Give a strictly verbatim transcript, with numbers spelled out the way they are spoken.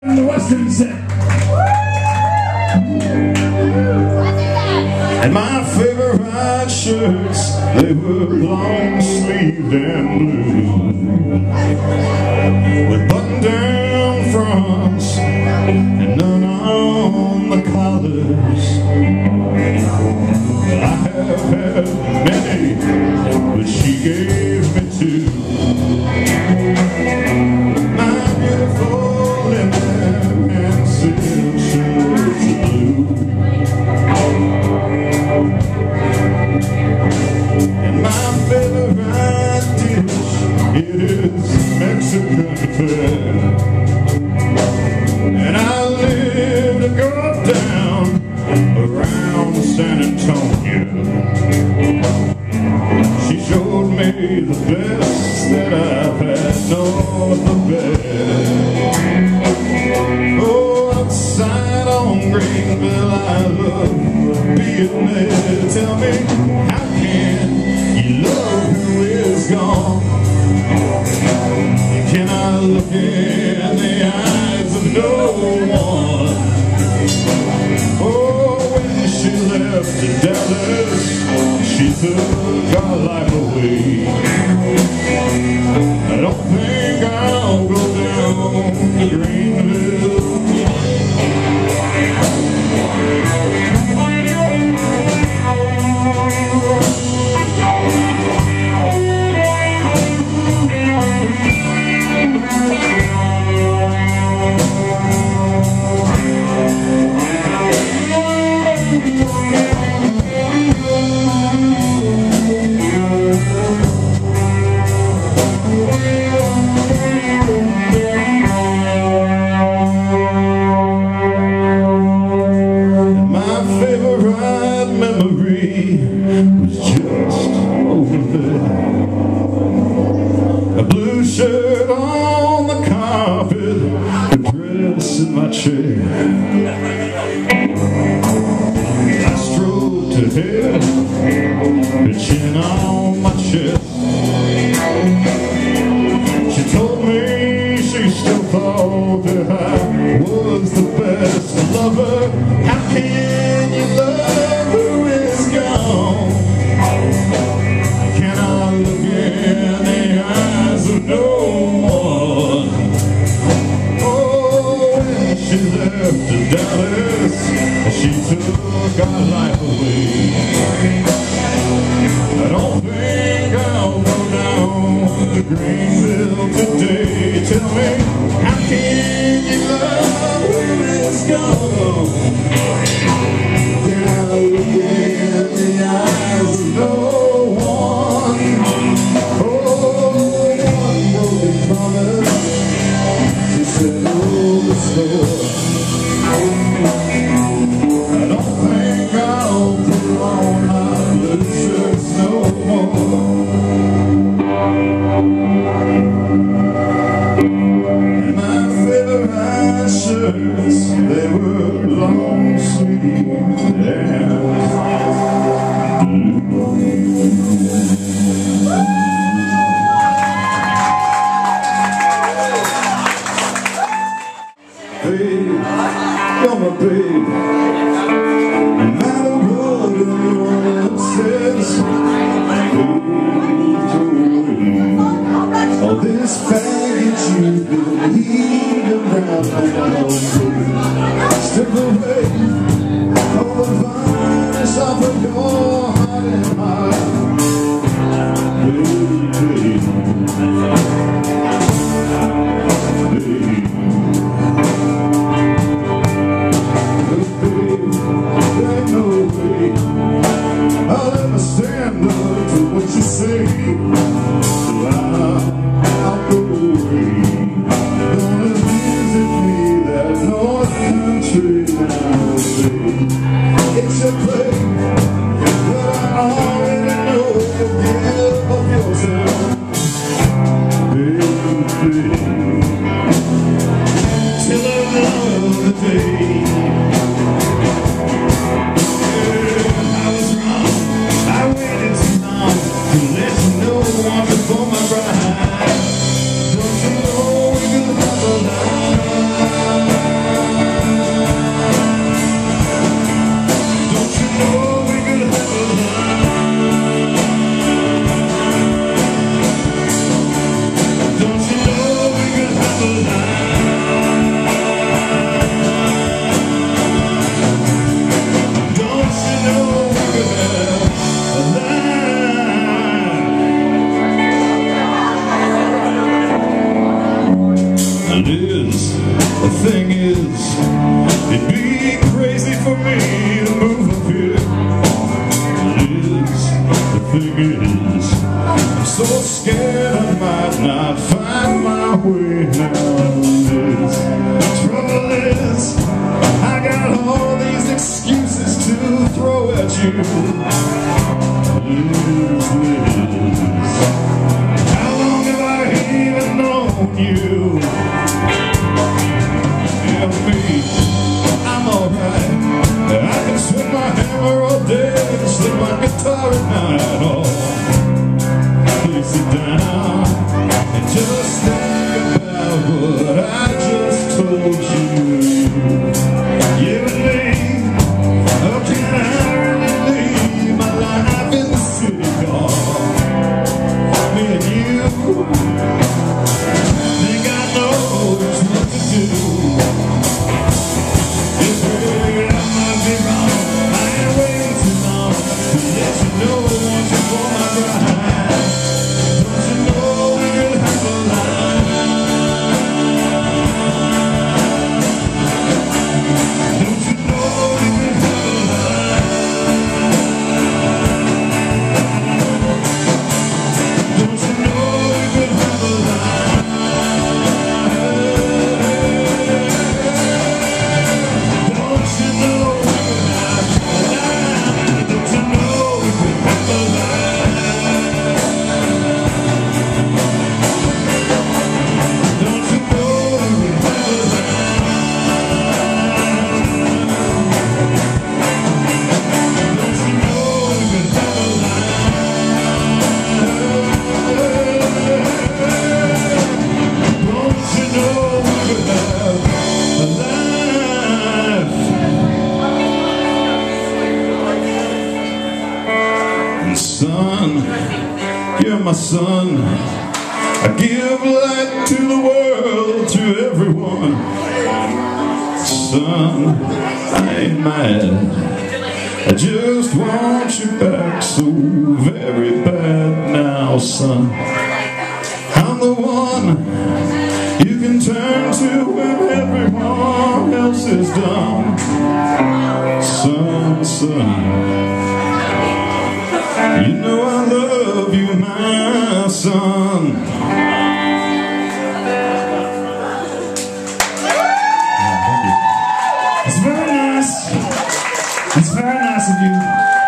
The Western set. And my favorite shirts, they were long sleeved and blue, with button down fronts and none on the collars. I have had many, but she gave me two. My beautiful linen and silk shirts of blue, and my favorite dish, it is Mexican fare. And I live to go down around San Antonio. She showed me the best that I've had, no the best. Oh, outside on Greenville, I love being there. Tell me, how can you love who is gone? Can I look in the eyes of no one? Oh, when she left to Dallas, she took our life away. I don't think I'll go down to Greenville. Was just over there, a blue shirt on the carpet, a dress in my chair. I stroked her hair, her chin on my chest. She told me she still thought that I was the best lover. How can you love who is gone? Can I look in the eyes of no one? Oh, when she left to Dallas, she took our life away. I don't think I'll go down to Greenville today. Tell me, how can you love who is gone? Can I look in the eyes of no one? Oh, one broken promise, she said, oh, let's go. I don't think I'll put on my blue shirts no more. And my favorite shirts, they were long sleeved and babe, you're my babe. No matter what anyone says, babe, all this baggage you've been heaving around my own, step away, all the violence off of your heart and heart, baby, baby. I'll never stand up to what you say, so I'll, I'll go away. Gonna visit me that north country now, baby. It's a place that I already know the give of your time, baby. Till another day. For my bride, don't you know you have a line? The thing is, it'd be crazy for me to move up here. Liz, the thing is, I'm so scared I might not find my way now. Liz, the trouble is, I got all these excuses to throw at you. Liz, Liz, how long have I even known you? Tell me, I'm alright. I can swing my hammer all day and slip my guitar at night. Oh, please sit down and just think about what I just told you. You and me, how can I really leave my life in the city car? Me and you, think I know just what to do. It's weird, I might be wrong, I ain't waiting too long to let you know I want you for my bride. Don't you know we could have a line? Don't you know we could have a line? Don't you know we could have a line? Don't you know we could have a line? Don't you know we could have a line? Don't you know we could have a Son, you're my son. I give light to the world, to everyone. Son, I ain't mad. I just want you back so very bad now, son. I'm the one you can turn to when everyone else is done. Son, son, you know I love you, my son. It's very nice. It's very nice of you.